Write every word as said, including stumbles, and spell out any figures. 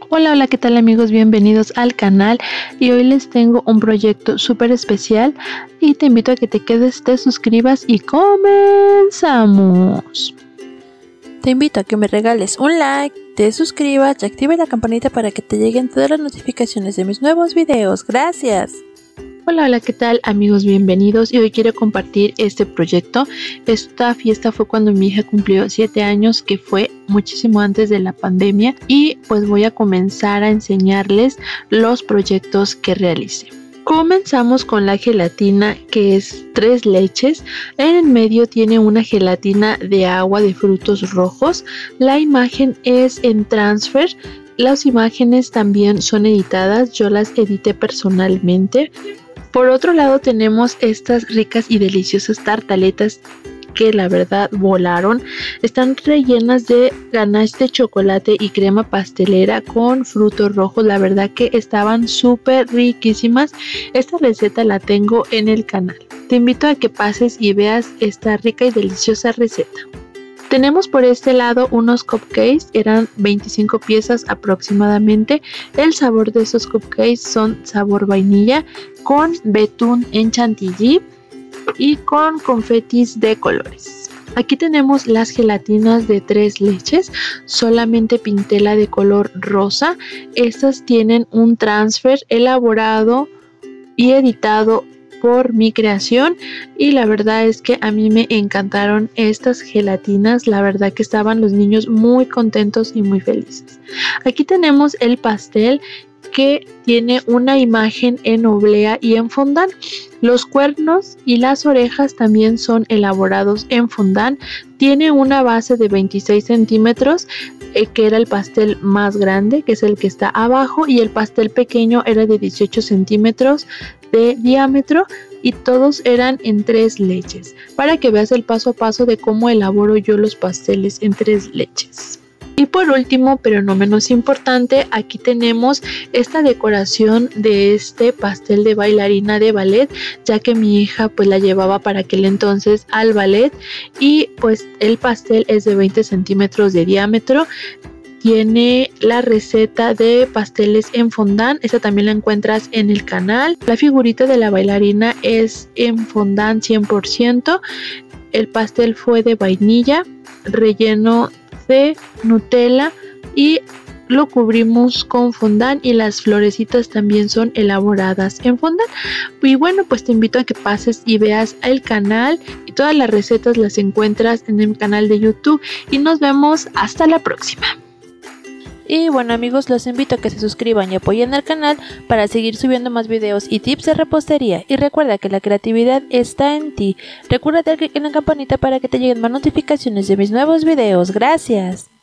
Hola, hola, ¿qué tal amigos? Bienvenidos al canal y hoy les tengo un proyecto súper especial y te invito a que te quedes, te suscribas y comenzamos. Te invito a que me regales un like, te suscribas y active la campanita para que te lleguen todas las notificaciones de mis nuevos videos. ¡Gracias! Hola, hola, ¿qué tal amigos? Bienvenidos y hoy quiero compartir este proyecto. Esta fiesta fue cuando mi hija cumplió siete años, que fue muchísimo antes de la pandemia, y pues voy a comenzar a enseñarles los proyectos que realicé. Comenzamos con la gelatina, que es tres leches. En el medio tiene una gelatina de agua de frutos rojos. La imagen es en transfer. Las imágenes también son editadas, yo las edité personalmente. Por otro lado tenemos estas ricas y deliciosas tartaletas que la verdad volaron. Están rellenas de ganache de chocolate y crema pastelera con frutos rojos. La verdad que estaban súper riquísimas. Esta receta la tengo en el canal. Te invito a que pases y veas esta rica y deliciosa receta. Tenemos por este lado unos cupcakes, eran veinticinco piezas aproximadamente. El sabor de esos cupcakes son sabor vainilla con betún en chantilly y con confetis de colores. Aquí tenemos las gelatinas de tres leches, solamente pinté la de color rosa. Estas tienen un transfer elaborado y editado por mi creación y la verdad es que a mí me encantaron estas gelatinas. La verdad que estaban los niños muy contentos y muy felices. Aquí tenemos el pastel, que tiene una imagen en oblea y en fondant. Los cuernos y las orejas también son elaborados en fondant. Tiene una base de veintiséis centímetros, eh, que era el pastel más grande, que es el que está abajo, y el pastel pequeño era de dieciocho centímetros de diámetro, y todos eran en tres leches, para que veas el paso a paso de cómo elaboro yo los pasteles en tres leches. Y por último, pero no menos importante, aquí tenemos esta decoración de este pastel de bailarina de ballet, ya que mi hija pues la llevaba para aquel entonces al ballet, y pues el pastel es de veinte centímetros de diámetro. Tiene la receta de pasteles en fondant, esta también la encuentras en el canal. La figurita de la bailarina es en fondant cien por ciento. El pastel fue de vainilla, relleno de Nutella y lo cubrimos con fondant, y las florecitas también son elaboradas en fondant. Y bueno, pues te invito a que pases y veas el canal, y todas las recetas las encuentras en el canal de YouTube, y nos vemos hasta la próxima. Y bueno amigos, los invito a que se suscriban y apoyen al canal para seguir subiendo más videos y tips de repostería. Y recuerda que la creatividad está en ti. Recuerda dar clic en la campanita para que te lleguen más notificaciones de mis nuevos videos. Gracias.